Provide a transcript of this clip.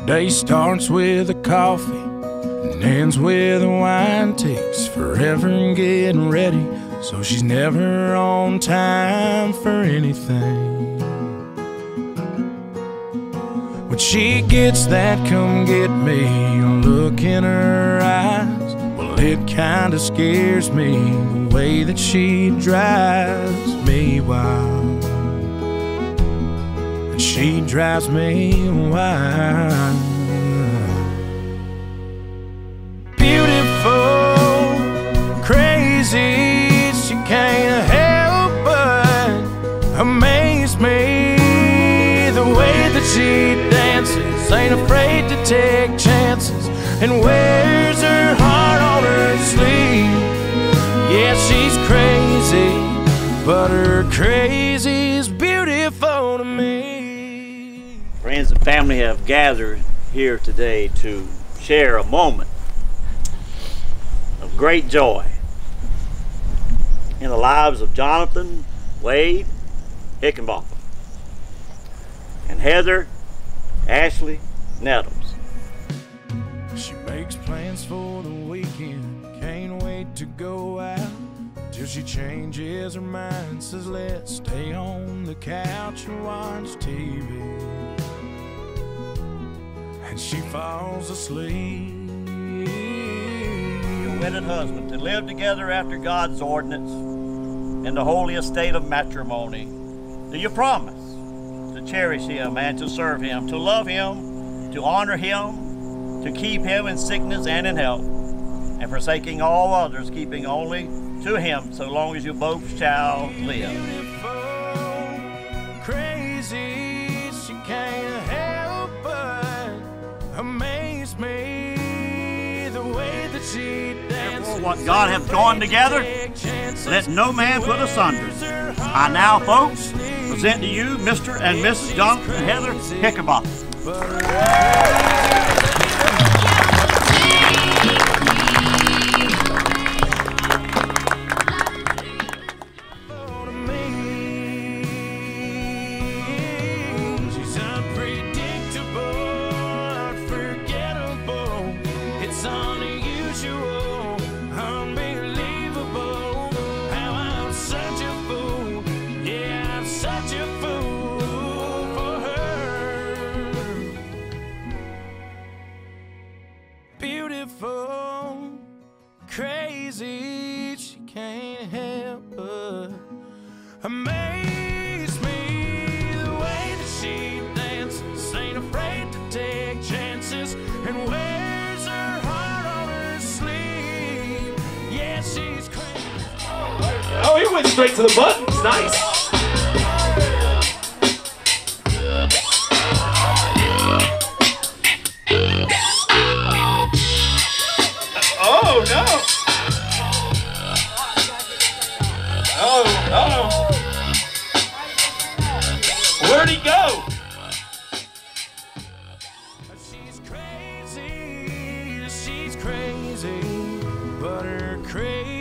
Day starts with a coffee and ends with a wine. Takes forever in getting ready, so she's never on time for anything. When she gets that come get me look in her eyes, well, it kinda scares me the way that she drives me wild. And she drives me wild. Beautiful, crazy, she can't help but amaze me. The way that she dances, ain't afraid to take chances, and wears her heart on her sleeve. Yeah, she's crazy, but her crazy's beautiful to me. Friends and family have gathered here today to share a moment of great joy in the lives of Jonathan Wade Hickenbottom and Heather Ashley Nettles. She makes plans for the weekend, can't wait to go out, till she changes her mind, says let's stay on the couch and watch TV. And she falls asleep. Your wedded husband, to live together after God's ordinance in the holy estate of matrimony. Do you promise to cherish him and to serve him, to love him, to honor him, to keep him in sickness and in health, and forsaking all others, keeping only to him so long as you both shall live? Beautiful, crazy, she can't help but amaze me. The way that she dances. Therefore, what God hath joined together, let no man put asunder. I now, folks, present to you Mr. and Mrs. Jonathan and Heather Hickenbottom. She's unpredictable, unforgettable. It's unusual, unbelievable. How I'm such a fool, yeah, I'm such a fool for her. Beautiful, crazy, she can't help but amaze me. The way that she dances, ain't afraid to take chances, and wears her heart on her sleeve. Yeah, she's crazy. Oh, he went straight to the buttons. Nice. Oh, no. Oh, oh. Where'd he go? She's crazy, but her crazy